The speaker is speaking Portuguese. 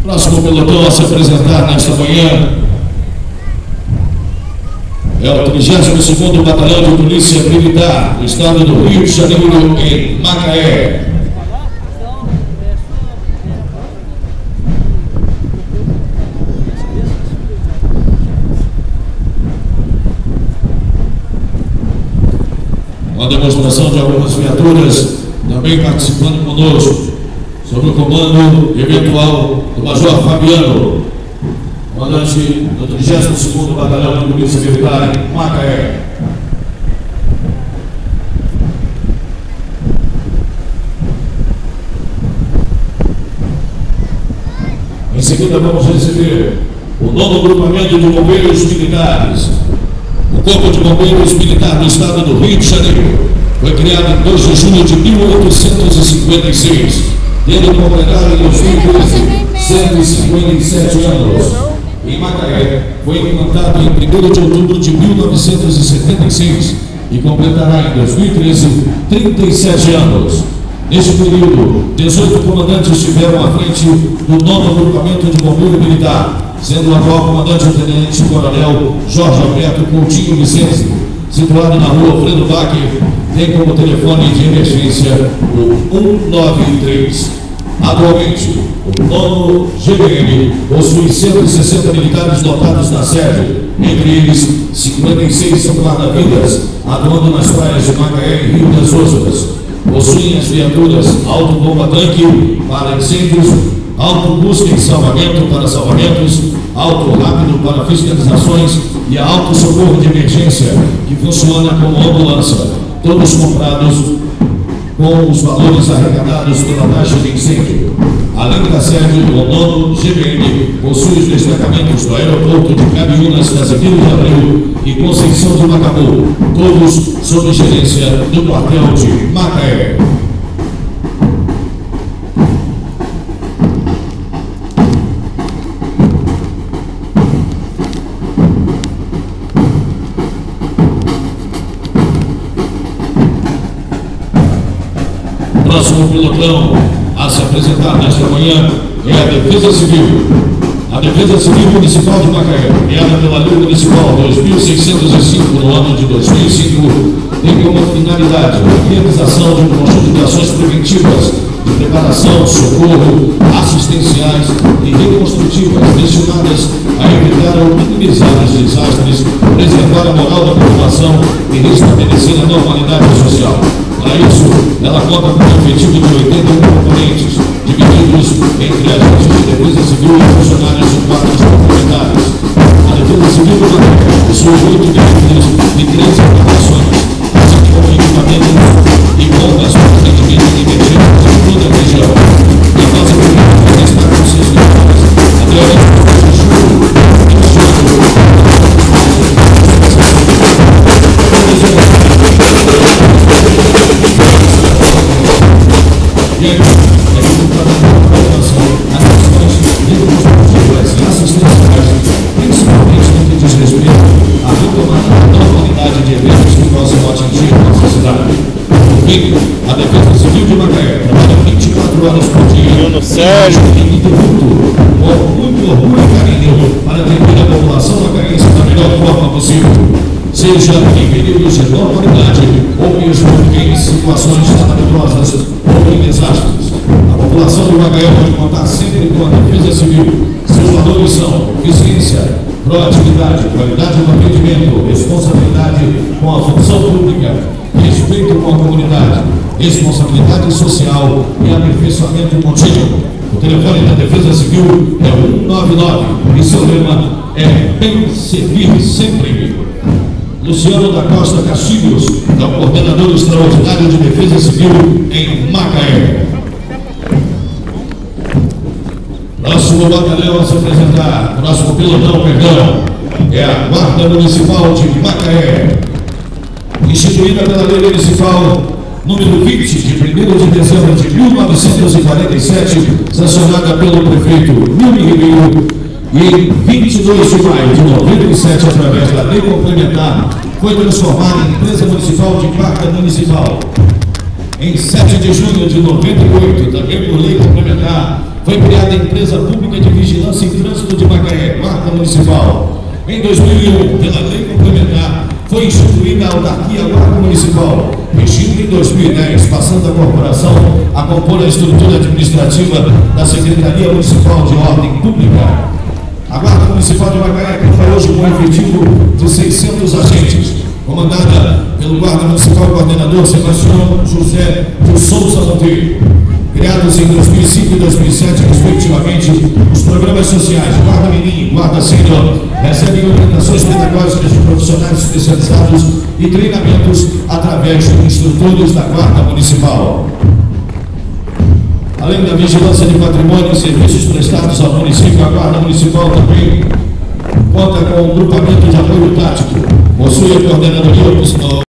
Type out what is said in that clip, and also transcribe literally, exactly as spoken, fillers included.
Próximo pelotão a se apresentar nesta manhã é o trigésimo segundo Batalhão de Polícia Militar do Estado do Rio de Janeiro, em Macaé. Uma demonstração de algumas viaturas também participando conosco, sob o comando eventual do Major Fabiano, comandante do trigésimo segundo Batalhão de Polícia Militar em Macaé. Em seguida vamos receber o nono Grupamento de Bombeiros Militares. O Corpo de Bombeiros Militar do Estado do Rio de Janeiro foi criado em dois de julho de mil oitocentos e cinquenta e seis, tendo completado em dois mil e treze cento e cinquenta e sete anos. Em Macaé, foi implantado em primeiro de outubro de mil novecentos e setenta e seis e completará em dois mil e treze trinta e sete anos. Neste período, dezoito comandantes estiveram à frente do nono Grupamento de Bombeiro Militar, sendo o atual comandante o Tenente Coronel Jorge Alberto Coutinho Vicente, situado na rua Alfredo Bach, tem como telefone de emergência o um nove três. Atualmente, o nono G B M possui cento e sessenta militares lotados na sede, entre eles cinquenta e seis são guarda-vidas, atuando nas praias de Macaé e Rio das Ostras. Possuem as viaturas auto-bomba-tanque para incêndios, auto-busca e salvamento para salvamentos, auto-rápido para fiscalizações e a auto-socorro de emergência, que funciona como ambulância, todos comprados com os valores arrecadados pela taxa de incêndio. Além da sede, o nono G B M possui os destacamentos do aeroporto de Cabiúnas, Casimiro de Abreu e Conceição de Macabu, todos sob gerência do quartel de Macaé. Próximo pelotão a se apresentar nesta manhã é a Defesa Civil. A Defesa Civil Municipal de Macaé, criada pela Lei Municipal dois mil seiscentos e cinco no ano de dois mil e cinco, tem como finalidade a realização de um conjunto de ações preventivas de preparação, socorro, assistenciais e reconstrutivas destinadas a evitar ou minimizar os desastres, preservar a moral da população e restabelecer a normalidade social. Para isso, ela conta com um efetivo de oitenta e um componentes, divididos entre agentes de defesa civil e funcionários de quadros complementares. A Defesa Civil do Macaé possui oito veículos e três embarcações, assim como equipamentos e bombas para atendimento de emergências em toda a região. E a nossa política está com seus militares através do juro e aí, é resultado da população, as ações reconstrutivas e assistenciais, principalmente no que diz respeito à retomada da normalidade de eventos que possam atingir a nossa cidade. Por fim, a Defesa Civil de Macaé trabalha vinte e quatro horas por dia, ininterrupto, com muito orgulho e carinho, para atender a população macaense da melhor forma possível, seja em períodos de normalidade ou mesmo em situações calamitosas ou em desastres. A população de Macaé pode contar sempre com a Defesa Civil. Seus valores são eficiência, proatividade, qualidade do atendimento, responsabilidade com a função pública, respeito com a comunidade, responsabilidade social e aperfeiçoamento contínuo. O telefone da Defesa Civil é o um nove nove e seu lema é bem servir sempre. Luciano da Costa Castilhos é o coordenador extraordinário de Defesa Civil em Macaé. Próximo batalhão a se apresentar, próximo pelotão, perdão, é a Guarda Municipal de Macaé, instituída pela Lei Municipal número vinte, de primeiro de dezembro de mil novecentos e quarenta e sete, sancionada pelo prefeito Nilme Ribeiro, e em vinte e dois de maio de noventa e sete, através da lei complementar, foi transformada em empresa municipal de Guarda Municipal. Em sete de junho de noventa e oito, também por lei complementar, foi criada a Empresa Pública de Vigilância em Trânsito de Macaé, Guarda Municipal. Em dois mil e um, pela lei complementar, foi instituída a autarquia Guarda Municipal, extinta em dois mil e dez, passando a corporação a compor a estrutura administrativa da Secretaria Municipal de Ordem Pública. A Guarda Municipal de Macaé conta hoje com um efetivo de seiscentos agentes, comandada pelo Guarda Municipal Coordenador Sebastião José de Souza Monteiro. Criados em dois mil e cinco e dois mil e sete, respectivamente, os programas sociais Guarda Menino e Guarda Sênior recebem orientações pedagógicas de profissionais especializados e treinamentos através de instrutores da Guarda Municipal. Além da vigilância de patrimônio e serviços prestados ao município, a Guarda Municipal também conta com um grupamento de apoio tático, possui a coordenadoria